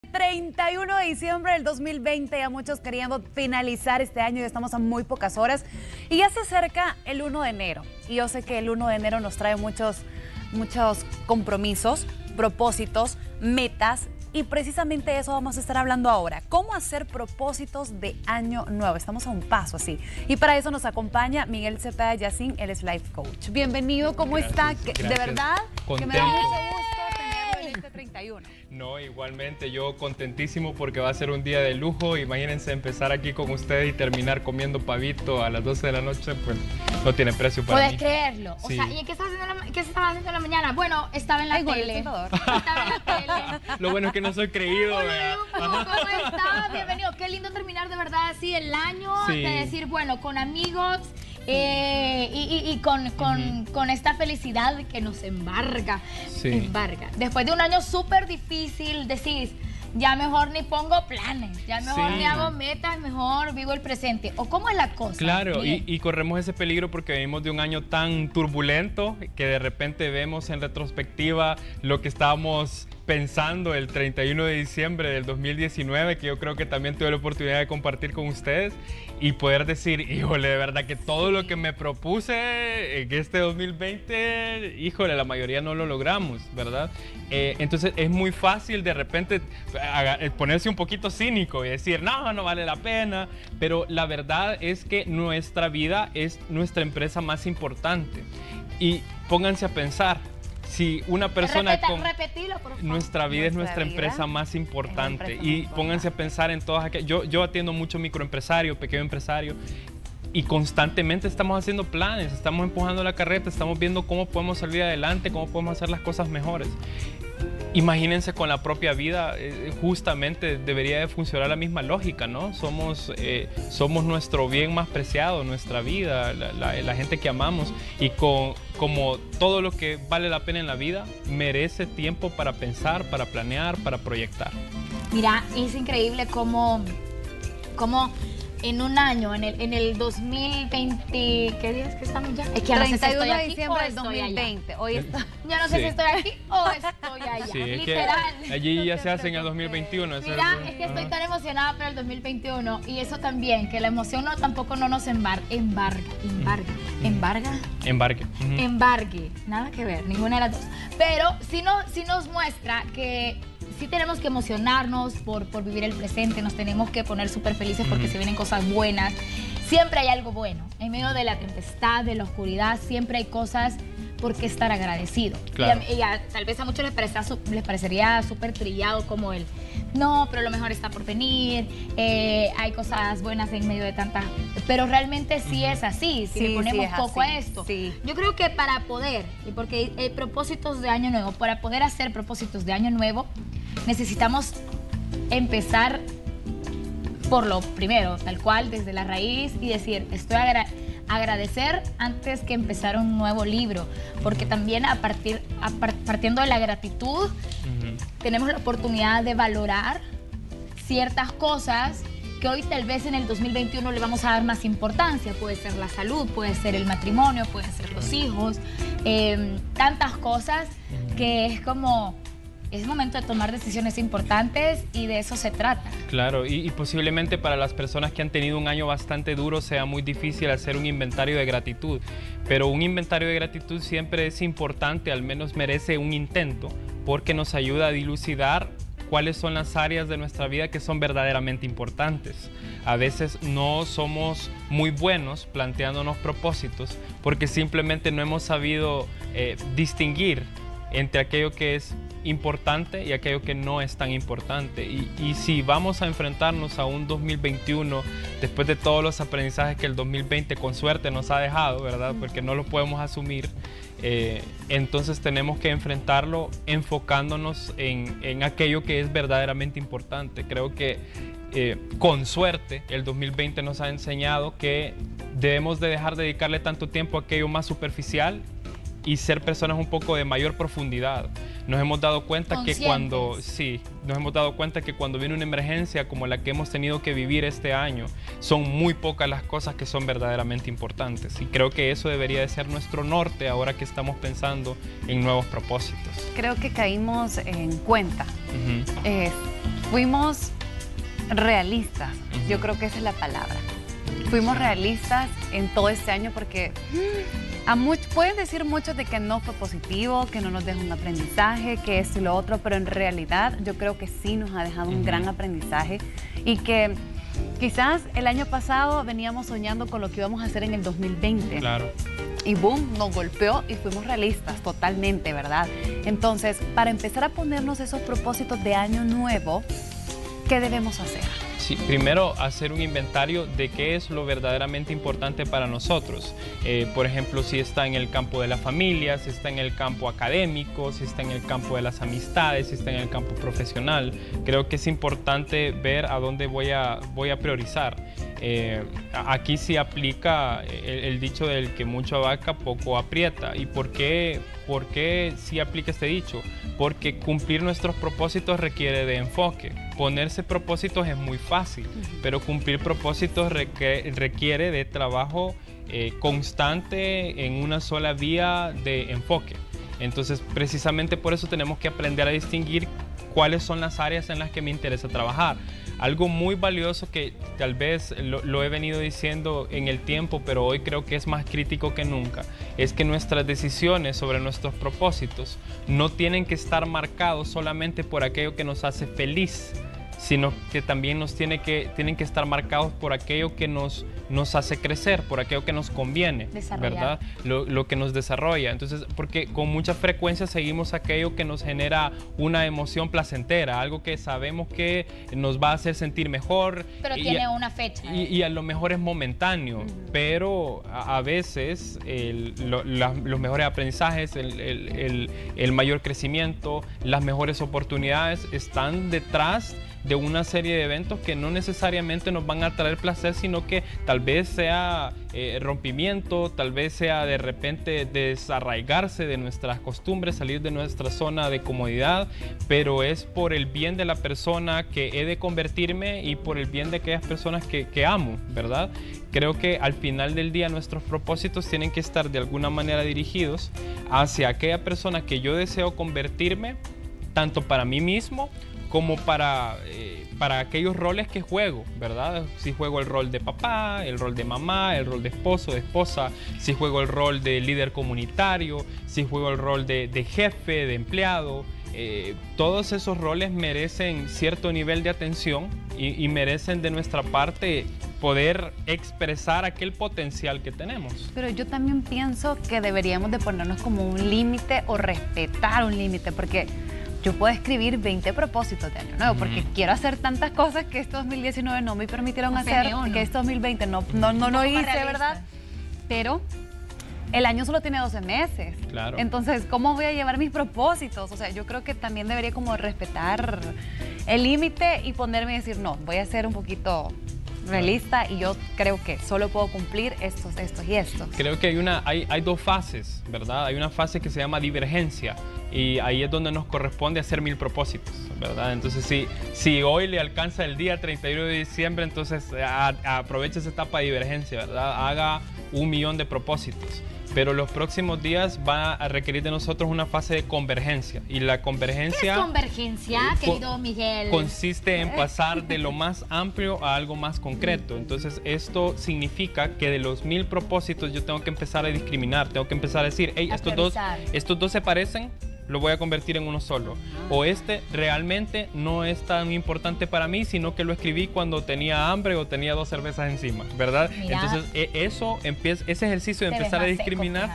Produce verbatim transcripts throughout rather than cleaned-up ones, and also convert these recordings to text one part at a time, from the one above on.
treinta y uno de diciembre del dos mil veinte, ya muchos queriendo finalizar este año, ya estamos a muy pocas horas y ya se acerca el uno de enero. Y yo sé que el uno de enero nos trae muchos, muchos compromisos, propósitos, metas, y precisamente eso vamos a estar hablando ahora. ¿Cómo hacer propósitos de año nuevo? Estamos a un paso así. Y para eso nos acompaña Miguel Cepeda Yacín, él es Life Coach. Bienvenido, ¿cómo Gracias, está? gracias. De verdad, Contento. que me da mucho gusto tenerlo en este treinta y uno. No, igualmente, yo contentísimo porque va a ser un día de lujo. Imagínense empezar aquí con ustedes y terminar comiendo pavito a las doce de la noche, pues no tiene precio para Puedes mí. creerlo. Sí. O sea, ¿y qué, estaba haciendo la, qué se estaba haciendo en la mañana? Bueno, estaba en la Ay, con el tele. tentador. Estaba en la tele. Lo bueno es que no soy creído, ¿verdad? ¿Cómo estás? Bienvenido. Qué lindo terminar de verdad así el año, Sí. de decir, bueno, con amigos eh, y, y- y con, con, Ujú. con esta felicidad que nos embarga. Sí. Embarga. Después de un año súper difícil, decís, ya mejor ni pongo planes, ya mejor Sí. ni hago metas, mejor vivo el presente. ¿O cómo es la cosa? Claro, y, Miguel? y corremos ese peligro porque venimos de un año tan turbulento que de repente vemos en retrospectiva lo que estábamos pensando el treinta y uno de diciembre del dos mil diecinueve, que yo creo que también tuve la oportunidad de compartir con ustedes y poder decir, híjole, de verdad que todo lo que me propuse en este dos mil veinte, híjole, la mayoría no lo logramos, ¿verdad? Eh, entonces es muy fácil de repente haga- ponerse un poquito cínico y decir, no, no vale la pena, pero la verdad es que nuestra vida es nuestra empresa más importante. Y pónganse a pensar, si una persona Repeta- con... repetilo, por favor. Nuestra vida es Nuestra nuestra vida empresa más es la importante. empresa Y más pónganse a importante. pensar en todas aquellas... Yo, yo atiendo mucho microempresario, pequeño empresario, y constantemente estamos haciendo planes, estamos empujando la carreta, estamos viendo cómo podemos salir adelante, cómo podemos hacer las cosas mejores. Imagínense con la propia vida, eh, justamente debería de funcionar la misma lógica, ¿no? Somos, eh, somos nuestro bien más preciado, nuestra vida, la, la- la gente que amamos, y con, como todo lo que vale la pena en la vida, merece tiempo para pensar, para planear, para proyectar. Mira, es increíble cómo, cómo en un año, en el, en el dos mil veinte, ¿qué días que estamos ya? Es que ya no sé si treinta y estoy uno de aquí diciembre o del estoy dos mil allá. veinte. Hoy está... Ya no sé Sí. si estoy aquí o estoy allá, Sí, es que literal. allí ya se hace en el dos mil veintiuno. eso Mira, es- es que estoy ajá. tan emocionada por el dos mil veintiuno y eso también, que la emoción no, tampoco no nos embar, embarga, embarga, embarga, Embarque. Ujú. embargue, nada que ver, ninguna de las dos. Pero sí, no, sí nos muestra que sí tenemos que emocionarnos por, por vivir el presente, nos tenemos que poner súper felices porque Ujú. se vienen cosas buenas. Siempre hay algo bueno. En medio de la tempestad, de la oscuridad, siempre hay cosas por qué estar agradecido. Claro. Y a- y a- tal vez a muchos les, parecerá su- les parecería súper trillado como el, no, pero lo mejor está por venir, eh, hay cosas buenas en medio de tantas... Pero realmente sí es así, si Sí, le ponemos sí es poco así, a esto. sí. Yo creo que para poder, y porque hay propósitos de año nuevo, para poder hacer propósitos de año nuevo, necesitamos empezar por lo primero, tal cual, desde la raíz y decir, estoy agra agradecer antes que empezar un nuevo libro, porque también a partir, a par partiendo de la gratitud, Ujú. tenemos la oportunidad de valorar ciertas cosas que hoy tal vez en el dos mil veintiuno le vamos a dar más importancia. Puede ser la salud, puede ser el matrimonio, pueden ser los hijos, eh, tantas cosas que es como, es momento de tomar decisiones importantes y de eso se trata. Claro, y, y posiblemente para las personas que han tenido un año bastante duro sea muy difícil hacer un inventario de gratitud, pero un inventario de gratitud siempre es importante, al menos merece un intento, porque nos ayuda a dilucidar cuáles son las áreas de nuestra vida que son verdaderamente importantes. A veces no somos muy buenos planteándonos propósitos porque simplemente no hemos sabido eh, distinguir entre aquello que es importante y aquello que no es tan importante. Y, y si vamos a enfrentarnos a un dos mil veintiuno, después de todos los aprendizajes que el dos mil veinte con suerte nos ha dejado, ¿verdad? Porque no lo podemos asumir, eh, entonces tenemos que enfrentarlo enfocándonos en, en aquello que es verdaderamente importante. Creo que eh, con suerte el dos mil veinte nos ha enseñado que debemos de dejar de dedicarle tanto tiempo a aquello más superficial y ser personas un poco de mayor profundidad. Nos hemos dado cuenta que cuando, sí, nos hemos dado cuenta que cuando viene una emergencia como la que hemos tenido que vivir este año, son muy pocas las cosas que son verdaderamente importantes. Y creo que eso debería de ser nuestro norte ahora que estamos pensando en nuevos propósitos. Creo que caímos en cuenta. Uh-huh. eh, fuimos realistas. Yo creo que esa es la palabra. Fuimos realistas en todo este año porque a much, pueden decir muchos de que no fue positivo, que no nos dejó un aprendizaje, que esto y lo otro, pero en realidad yo creo que sí nos ha dejado un uh-huh. gran aprendizaje y que quizás el año pasado veníamos soñando con lo que íbamos a hacer en el dos mil veinte. Claro. Y boom, nos golpeó y fuimos realistas totalmente, ¿verdad? Entonces, para empezar a ponernos esos propósitos de año nuevo, ¿qué debemos hacer? Sí, primero hacer un inventario de qué es lo verdaderamente importante para nosotros. Eh, por ejemplo, si está en el campo de la familia, si está en el campo académico, si está en el campo de las amistades, si está en el campo profesional. Creo que es importante ver a dónde voy a, voy a priorizar. Eh, aquí sí aplica el, el dicho del que mucho abarca, poco aprieta. ¿Y por qué, por qué sí aplica este dicho? Porque cumplir nuestros propósitos requiere de enfoque. Ponerse propósitos es muy fácil, pero cumplir propósitos requiere, requiere de trabajo eh, constante en una sola vía de enfoque. Entonces, precisamente por eso tenemos que aprender a distinguir cuáles son las áreas en las que me interesa trabajar. Algo muy valioso que tal vez lo, lo he venido diciendo en el tiempo, pero hoy creo que es más crítico que nunca, es que nuestras decisiones sobre nuestros propósitos no tienen que estar marcados solamente por aquello que nos hace feliz, sino que también nos tiene que, tienen que estar marcados por aquello que nos, nos hace crecer, por aquello que nos conviene, ¿verdad? Lo, lo que nos desarrolla. Entonces, porque con mucha frecuencia seguimos aquello que nos genera una emoción placentera, algo que sabemos que nos va a hacer sentir mejor. Pero y, tiene una fecha. Y, y a lo mejor es momentáneo, uh-huh. pero a, a veces el, lo, la, los mejores aprendizajes, el, el, el, el mayor crecimiento, las mejores oportunidades están detrás de una serie de eventos que no necesariamente nos van a traer placer, sino que tal vez sea eh, rompimiento, tal vez sea de repente desarraigarse de nuestras costumbres, salir de nuestra zona de comodidad, pero es por el bien de la persona que he de convertirme y por el bien de aquellas personas que, que amo, ¿verdad? Creo que al final del día nuestros propósitos tienen que estar de alguna manera dirigidos hacia aquella persona que yo deseo convertirme, tanto para mí mismo como para, eh, para aquellos roles que juego, ¿verdad? Si juego el rol de papá, el rol de mamá, el rol de esposo, de esposa, si juego el rol de líder comunitario, si juego el rol de, de jefe, de empleado, eh, todos esos roles merecen cierto nivel de atención y, y merecen de nuestra parte poder expresar aquel potencial que tenemos. Pero yo también pienso que deberíamos de ponernos como un límite o respetar un límite, porque yo puedo escribir veinte propósitos de año nuevo, uh-huh. porque quiero hacer tantas cosas que este dos mil diecinueve no me permitieron no hacer, que este dos mil veinte no, no, no lo hice, realista. ¿Verdad? Pero el año solo tiene doce meses. Claro. Entonces, ¿cómo voy a llevar mis propósitos? O sea, yo creo que también debería como respetar el límite y ponerme y decir, no, voy a ser un poquito realista y yo creo que solo puedo cumplir estos, estos y estos. Creo que hay, una, hay, hay dos fases, ¿verdad? Hay una fase que se llama divergencia y ahí es donde nos corresponde hacer mil propósitos, ¿verdad? Entonces, si, si hoy le alcanza el día treinta y uno de diciembre, entonces a, a, aproveche esa etapa de divergencia, ¿verdad? Haga un millón de propósitos. Pero los próximos días va a requerir de nosotros una fase de convergencia. Y la convergencia... ¿Qué es convergencia, eh, querido Miguel? Consiste en pasar de lo más amplio a algo más concreto. Entonces, esto significa que de los mil propósitos yo tengo que empezar a discriminar. Tengo que empezar a decir, hey, estos dos, estos dos se parecen, lo voy a convertir en uno solo. O este realmente no es tan importante para mí, sino que lo escribí cuando tenía hambre o tenía dos cervezas encima, ¿verdad? Mira, entonces, eso empieza, ese ejercicio de empezar a discriminar.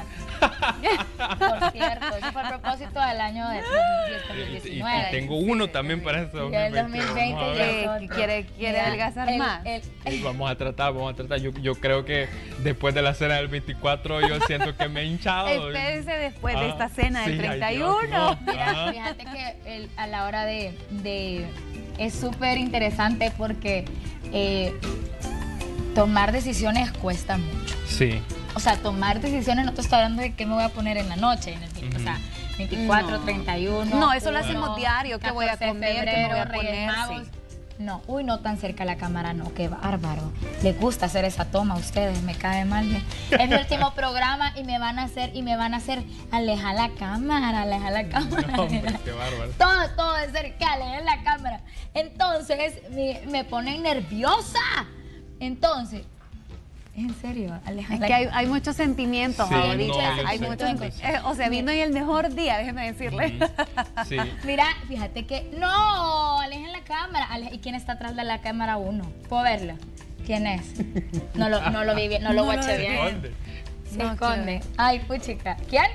Por cierto, ese fue el propósito del año de dos mil diecinueve. Y, y tengo uno también para este dos mil veinte. Y el dos mil veinte que quiere, quiere adelgazar el, más. El, el, vamos a tratar, vamos a tratar. Yo, yo creo que después de la cena del veinticuatro yo siento que me he hinchado. Espérense después ah, de esta cena del sí, treinta y uno. Ay, Dios, no. Mira, fíjate que el, a la hora de... de es súper interesante porque eh, tomar decisiones cuesta mucho. Sí. O sea, tomar decisiones, no te estoy hablando de qué me voy a poner en la noche, en el, uh-huh. o sea, veinticuatro, no. treinta y uno. No, eso lo uno, hacemos diario, qué voy a comer, qué me voy a poner. Magos, sí. No, uy, no tan cerca a la cámara, no, qué bárbaro. Les gusta hacer esa toma a ustedes, me cae mal. Es mi último programa y me van a hacer, y me van a hacer, aleja la cámara, aleja la cámara. No, hombre, qué bárbaro. Todo, todo de cerca, aleja la cámara. Entonces, me, me ponen nerviosa. Entonces, en serio, aleja Es la que hay, hay muchos sentimientos Sí, ahorita. no, yo hay sé, muchos yo senti- sé. eh, O sea, vino hoy el mejor día, déjeme decirle. Sí. Mira, fíjate que, no, alejen la cámara. Ale- ¿Y quién está atrás de la cámara uno? ¿Puedo verla? ¿Quién es? No lo, no lo vi bien, no lo No lo guaché vi. bien. ¿Dónde? Se No, esconde. Ay, puchica. ¿Quién?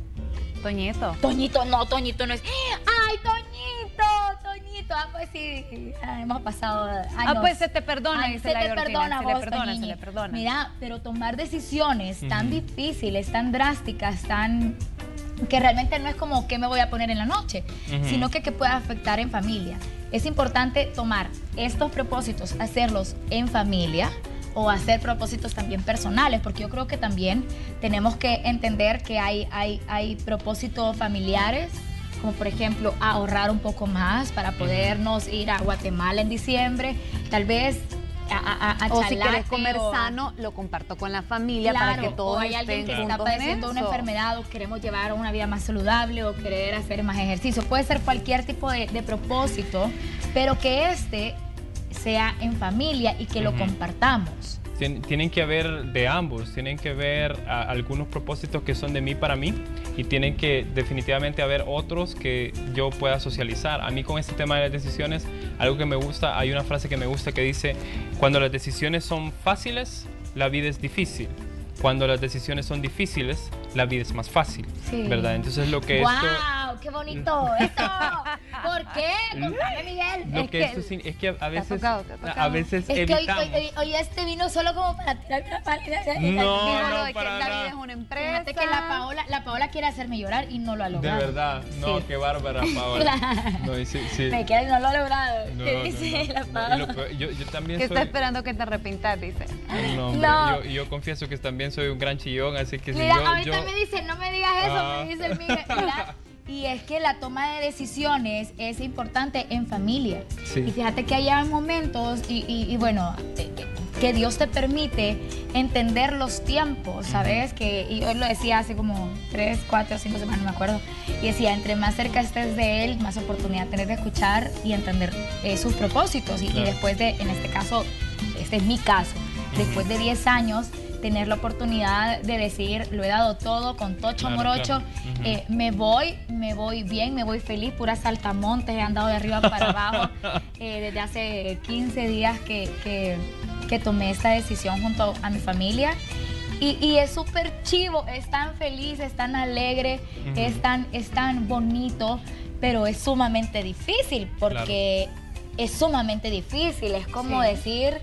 Toñito. Toñito, no, Toñito no es. ¡Ay, Toñito! Toñito. Ah, pues sí, ah, hemos pasado años. Ah, pues se te perdona, Ay, dice se la te Georgina, perdona, se le vos, perdona, se Toñini. le perdona. Mira, pero tomar decisiones tan Ujú. difíciles, tan drásticas, tan que realmente no es como qué me voy a poner en la noche, Ujú. sino que que pueda afectar en familia. Es importante tomar estos propósitos, hacerlos en familia o hacer propósitos también personales, porque yo creo que también tenemos que entender que hay, hay, hay propósitos familiares, como por ejemplo ahorrar un poco más para podernos ir a Guatemala en diciembre, tal vez a, a, a O si Chalate quieres comer o- sano, lo comparto con la familia Claro, para que todos o hay alguien estén que está juntos en padeciendo una eso. enfermedad o queremos llevar una vida más saludable o querer hacer más ejercicio. Puede ser cualquier tipo de, de propósito, pero que este sea en familia y que lo Ujú. compartamos. Tien- Tienen que haber de ambos, tienen que haber a, algunos propósitos que son de mí para mí y tienen que definitivamente haber otros que yo pueda socializar. A mí con este tema de las decisiones, algo que me gusta, hay una frase que me gusta que dice, cuando las decisiones son fáciles, la vida es difícil. Cuando las decisiones son difíciles, la vida es más fácil, Sí. ¿verdad? Entonces lo que ¡Wow! esto... ¡Qué bonito esto! ¿Por qué? Contame, Miguel. Lo Es que que esto sin- es que a veces, tocado, te ha tocado. a veces Es que hoy, evitamos. hoy, hoy- hoy este vino solo como para tirar una pálida. No, Digo no, lo de que para la nada. vida es una empresa. Fíjate que la Paola, la Paola quiere hacerme llorar y no lo ha De logrado. verdad, no, Sí. qué bárbara, Paola. No, y sí, sí. Me quiere y no lo ha logrado. No, ¿Qué no, dice no. la No, y Paola? lo peor, yo, yo también Que soy... está esperando que te arrepintas, dice. No, hombre, No. Yo, yo confieso que también soy un gran chillón, así que si Mira, yo... ahorita yo- me dice, no me digas eso, Ah. me dice el Miguel. Mira, y es que la toma de decisiones es importante en familia. Sí. Y fíjate que hay momentos, y, y- y bueno, eh, que, que Dios te permite entender los tiempos, ¿sabes? Que, y hoy lo decía hace como tres, cuatro, cinco semanas, no me acuerdo. Y decía, entre más cerca estés de Él, más oportunidad tenés de escuchar y entender eh, sus propósitos. Y, y Claro. después de, en este caso, este es mi caso, después de diez años, tener la oportunidad de decir, lo he dado todo con tocho Claro, morocho, claro. Ujú. eh, me voy, me voy bien, me voy feliz, pura saltamontes, he andado de arriba para abajo eh, desde hace quince días que, que, que tomé esta decisión junto a mi familia. Y, y es súper chivo, es tan feliz, es tan alegre, Ujú. es, tan, es tan bonito, pero es sumamente difícil porque es sumamente difícil, es como Sí. decir...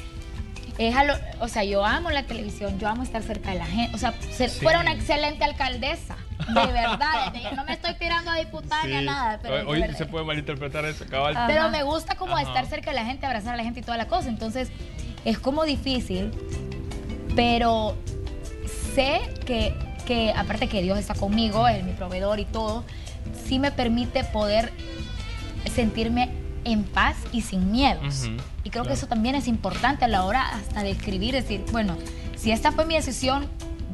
Es a lo- o sea, yo amo la televisión, yo amo estar cerca de la gente. O sea, ser, Sí. fuera una excelente alcaldesa, de verdad. de- no me estoy tirando a diputada ni a Sí. nada, pero, Hoy, de hoy verdad. se puede malinterpretar eso, cabal. Ah. Pero Ajá. me gusta como Ajá. estar cerca de la gente, abrazar a la gente y toda la cosa. Entonces, es como difícil, pero sé que, que aparte que Dios está conmigo, es mi proveedor y todo, sí me permite poder sentirme en paz y sin miedos. Ujú, Y creo claro. que eso también es importante a la hora hasta de escribir, decir, bueno, si esta fue mi decisión,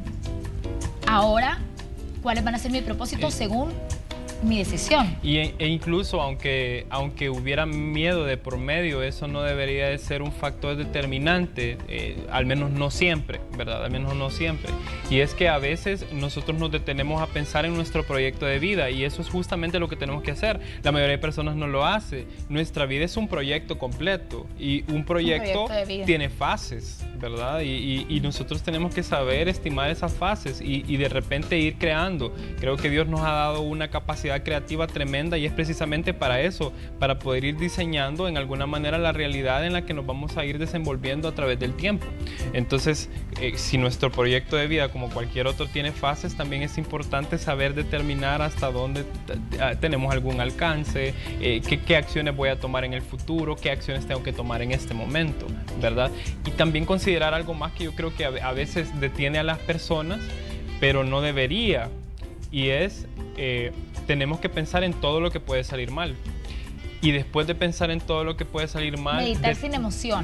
ahora, ¿cuáles van a ser mis propósitos Sí. según mi decisión? Y, e e incluso aunque, aunque hubiera miedo de por medio, eso no debería de ser un factor determinante, eh, al menos no siempre, ¿verdad? Al menos no siempre. Y es que a veces nosotros nos detenemos a pensar en nuestro proyecto de vida y eso es justamente lo que tenemos que hacer. La mayoría de personas no lo hace. Nuestra vida es un proyecto completo y un proyecto, proyecto de vida. tiene fases, ¿verdad? Y, y- y nosotros tenemos que saber estimar esas fases y, y de repente ir creando. Creo que Dios nos ha dado una capacidad creativa tremenda y es precisamente para eso, para poder ir diseñando en alguna manera la realidad en la que nos vamos a ir desenvolviendo a través del tiempo. Entonces, eh, si nuestro proyecto de vida, como cualquier otro, tiene fases, también es importante saber determinar hasta dónde t- tenemos algún alcance, eh, qué, qué acciones voy a tomar en el futuro, qué acciones tengo que tomar en este momento, ¿verdad? Y también considerar algo más que yo creo que a, a veces detiene a las personas, pero no debería, y es, eh, tenemos que pensar en todo lo que puede salir mal. Y después de pensar en todo lo que puede salir mal... Meditar de, sin emoción.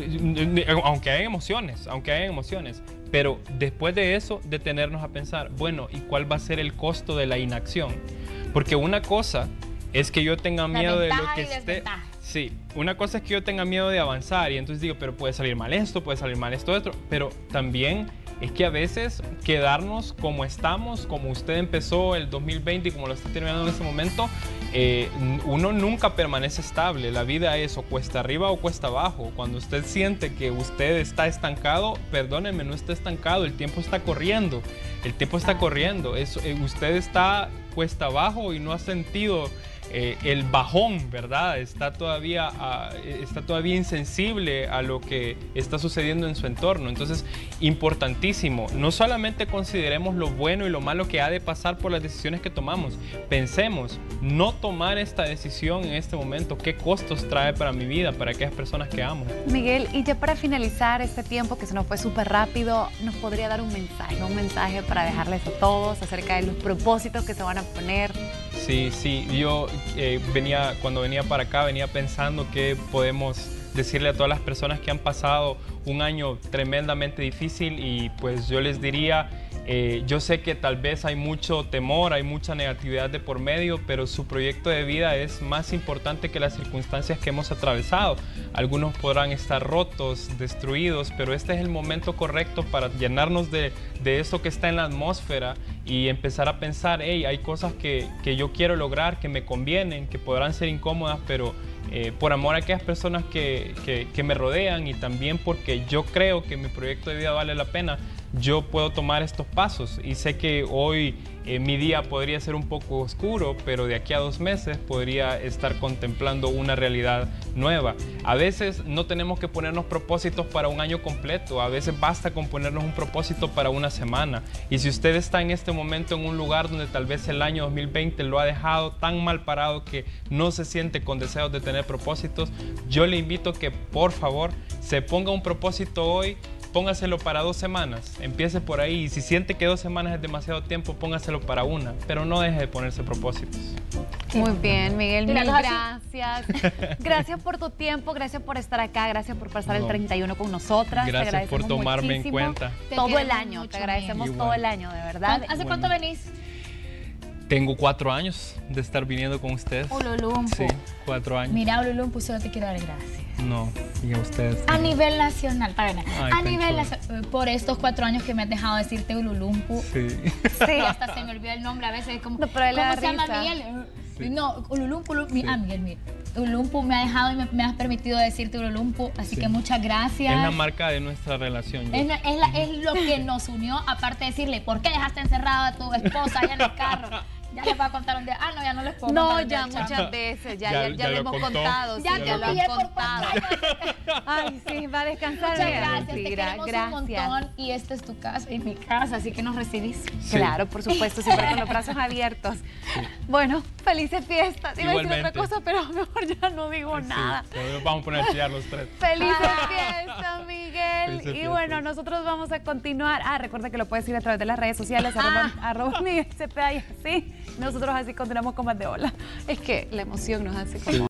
Eh, eh, aunque hay emociones, aunque hay emociones. Pero después de eso, detenernos a pensar, bueno, ¿y cuál va a ser el costo de la inacción? Porque una cosa es que yo tenga miedo de lo que esté... Sí, una cosa es que yo tenga miedo de avanzar y entonces digo, pero puede salir mal esto, puede salir mal esto, otro. Pero también es que a veces quedarnos como estamos, como usted empezó el dos mil veinte y como lo está terminando en este momento, eh, uno nunca permanece estable. La vida es o cuesta arriba o cuesta abajo. Cuando usted siente que usted está estancado, perdónenme, no está estancado, el tiempo está corriendo. El tiempo está corriendo. Es, eh, usted está cuesta abajo y no ha sentido... Eh, el bajón, ¿verdad? Está todavía, uh, está todavía insensible a lo que está sucediendo en su entorno. Entonces, importantísimo, no solamente consideremos lo bueno y lo malo que ha de pasar por las decisiones que tomamos. Pensemos, no tomar esta decisión en este momento, ¿qué costos trae para mi vida, para aquellas personas que amo? Miguel, y ya para finalizar este tiempo que se nos fue súper rápido, ¿nos podría dar un mensaje, un mensaje para dejarles a todos acerca de los propósitos que se van a poner? Sí, sí, yo eh, venía, cuando venía para acá, venía pensando que podemos decirle a todas las personas que han pasado un año tremendamente difícil y pues yo les diría, eh, yo sé que tal vez hay mucho temor, hay mucha negatividad de por medio, pero su proyecto de vida es más importante que las circunstancias que hemos atravesado. Algunos podrán estar rotos, destruidos, pero este es el momento correcto para llenarnos de, de eso que está en la atmósfera y empezar a pensar, hey, hay cosas que, que yo quiero lograr, que me convienen, que podrán ser incómodas, pero eh, por amor a aquellas personas que, que, que me rodean y también porque yo creo que mi proyecto de vida vale la pena, yo puedo tomar estos pasos y sé que hoy eh, mi día podría ser un poco oscuro, pero de aquí a dos meses podría estar contemplando una realidad nueva. A veces no tenemos que ponernos propósitos para un año completo, a veces basta con ponernos un propósito para una semana. Y si usted está en este momento en un lugar donde tal vez el año dos mil veinte lo ha dejado tan mal parado que no se siente con deseos de tener propósitos, yo le invito que por favor se ponga un propósito hoy. Póngaselo para dos semanas, empiece por ahí y si siente que dos semanas es demasiado tiempo, póngaselo para una, pero no deje de ponerse propósitos. Muy bien, Miguel, mil Mira, gracias. Gracias por tu tiempo, gracias por estar acá, gracias por pasar no. el treinta y uno con nosotras. Gracias por tomarme en cuenta. Todo el año, te agradecemos bien. todo el año, de verdad. ¿Hace cuánto venís? Tengo cuatro años de estar viniendo con ustedes. Ululumpu. Sí, cuatro años. Mira, Ululumpu, solo te quiero dar gracias. No, y a ustedes. A nivel nacional, para ver, Ay, a nivel nacional, por estos cuatro años que me has dejado decirte Ululumpu. Sí. Sí, hasta se me olvidó el nombre a veces. Como, no, pero él ¿cómo se llama risa. Miguel? Sí. No, Ululumpu, Ululumpu Sí. ah, Miguel, Miguel. Ululumpu me ha dejado y me, me has permitido decirte Ululumpu, así Sí. que muchas gracias. Es la marca de nuestra relación. Es, es, la, es lo que nos unió, aparte de decirle, ¿por qué dejaste encerrada a tu esposa allá en el carro? Ya les voy a contar un día. Ah, no, ya no les puedo No, contar. ya día, muchas chamo. veces, ya, Ya- ya, ya ya lo lo hemos contó. contado. Ya sí, te ya lo pillé han por contado. pantalla. Ay, sí, va a descansar Muchas bien. gracias, Sí, te gra- queremos gracias. un montón y esta es tu casa y mi casa, así que nos recibís. Sí. Claro, por supuesto, siempre con los brazos abiertos. Sí. Bueno, felices fiestas. Iba a decir otra Igualmente. cosa, pero mejor ya no digo Sí, nada. nos vamos a poner a chillar los tres. Felices fiestas, Miguel. Felices Y bueno, fiestas. nosotros vamos a continuar. Ah, recuerda que lo puedes ir a través de las redes sociales, arroba, arroba Miguel Cepeda y así. Nosotros así continuamos con más de hola. Es que la emoción nos hace como...